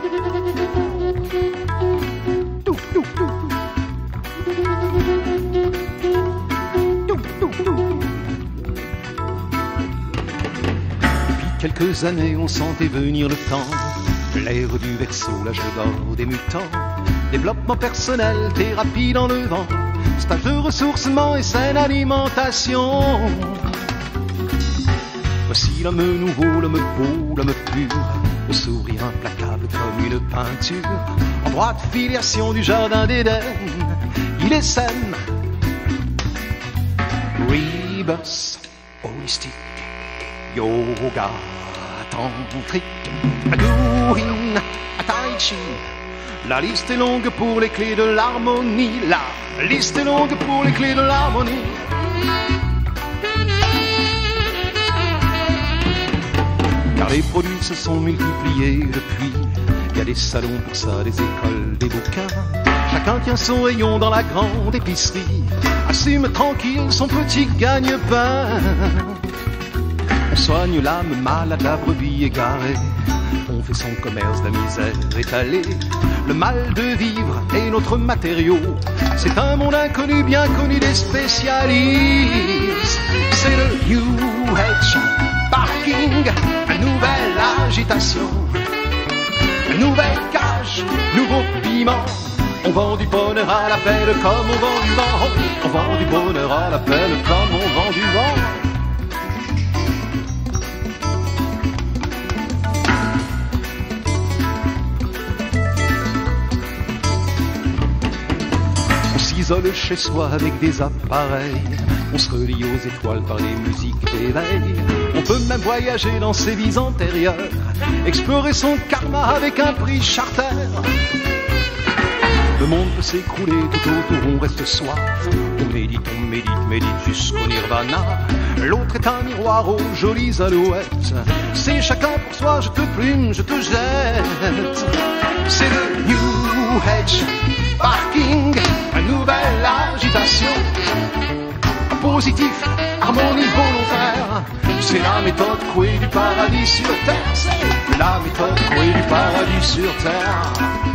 Quelques années, on sentait venir le temps, l'ère du Verseau, l'âge d'or des mutants, développement personnel, thérapie dans le vent, stage de ressourcement et saine alimentation. Voici l'homme nouveau, l'homme beau, l'homme pur, au sourire implacable comme une peinture, en droite filiation du jardin d'Éden, il est saine. Rebus, holistique, yoga, tantrique, Adouin, Tai Chi. La liste est longue pour les clés de l'harmonie. La liste est longue pour les clés de l'harmonie. Car les produits se sont multipliés depuis. Il y a des salons pour ça, des écoles, des bouquins. Chacun tient son rayon dans la grande épicerie. Assume tranquille son petit gagne-pain. On soigne l'âme malade, la brebis égarée. On fait son commerce de la misère étalée. Le mal de vivre est notre matériau. C'est un monde inconnu, bien connu des spécialistes. C'est le New Age Parking, une nouvelle agitation, une nouvelle cage, nouveau piment. On vend du bonheur à l'appel comme on vend du vent. On vend du bonheur à l'appel comme on vend du vent. On s'isole chez soi avec des appareils. On se relie aux étoiles par les musiques d'éveil. On peut même voyager dans ses vies antérieures, explorer son karma avec un prix charter. Le monde peut s'écrouler, tout autour on reste soif. On médite, jusqu'au nirvana. L'autre est un miroir aux jolies alouettes. C'est chacun pour soi, je te plume, je te jette. C'est le New Age Parking, une nouvelle agitation. Positif, harmonie volontaire. C'est la méthode Coué du paradis sur terre. C'est la méthode Coué du paradis sur terre.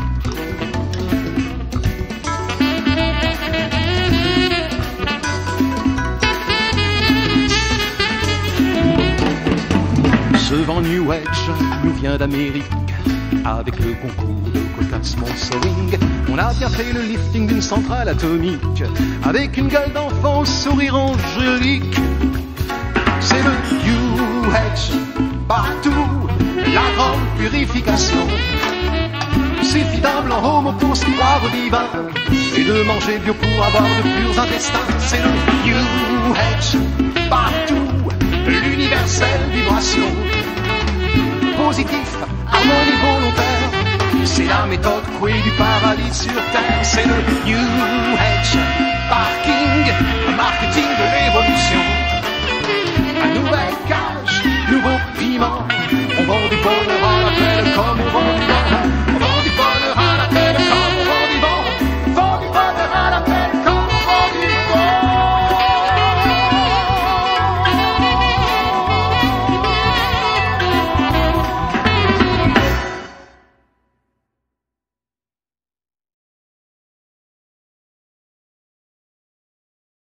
Ce vent New Age nous vient d'Amérique. Avec le concours de quota sponsoring, on a bien fait le lifting d'une centrale atomique. Avec une gueule d'enfant au sourire angélique. C'est le New Age partout, la grande purification. Suffit d'un blanc homo pour se croire au divin et de manger bio pour avoir de purs intestins. C'est le New Age partout, l'universelle vibration. Positif, harmonie volontaire. C'est la méthode Coué du paradis sur terre. C'est le New Age Parking, un marketing de l'évolution. Un nouvel cage, nouveau piment. On vend du bonheur à l'appel comme on vend